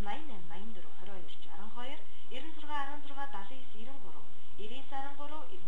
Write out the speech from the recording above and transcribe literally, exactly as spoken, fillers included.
восемь, восемь, восемь, двадцать, двадцать два, девяносто шесть, девяносто шесть, девяносто девять, девяносто три, девяносто девять, девяносто девять,